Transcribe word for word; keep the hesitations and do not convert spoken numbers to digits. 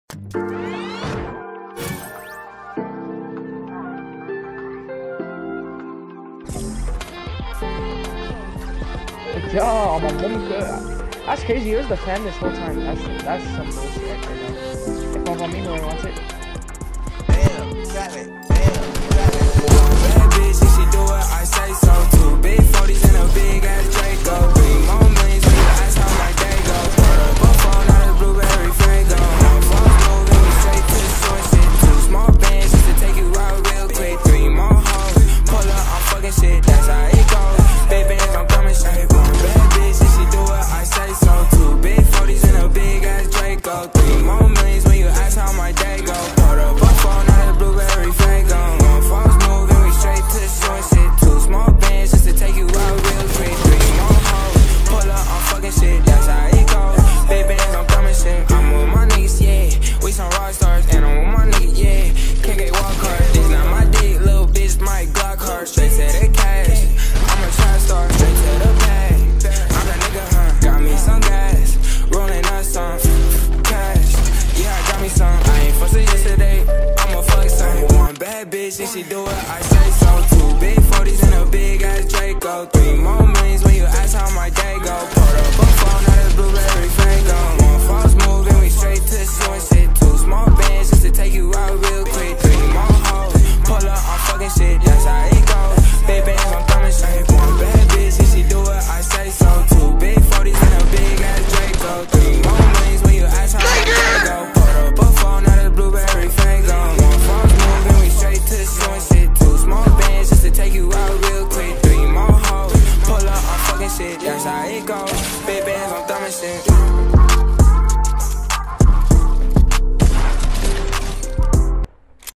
Yo, I'm a monk. That's crazy. He was the fan this whole time. That's that's some bullshit right now. If I'm on me, whoever wants it. Damn, got it. Damn, got it. Bad bitch, if she do it, I say so too. Big forties and a big ass Draco. Three more millions when you ask how my day go. Put up a phone out of blueberry Fago. My phone's moving me straight to the source. Shit, two small bands just to take you out real quick. Three more hoes. Pull up, I'm fucking shit. That's how it goes. Big bands, I'm coming straight. Bad bitch, if she do it, I say so too. Big forties and a big ass Draco. Three more millions when you ask how my day go. Put up a phone out of blueberry Fago. My phone's moving me straight to the source. Shit, two small bands just to take you out real quick. Three more hoes. Pull up, I'm fucking shit. That's how it goes. Big bands, I'm coming straight. I'm with my niggas, yeah. We some rock stars, and I'm with my niggas, yeah. K K walk hard. This not my dick, little bitch, my Glock hard. Straight to the cash. I'm a trap star, straight to the bag. I'm that nigga, huh? Got me some gas, rolling up some cash. Yeah, I got me some. I ain't fussing yesterday, I'ma fuck some. One bad bitch, if she do it, I say so too. Big forties and a big ass Draco. Three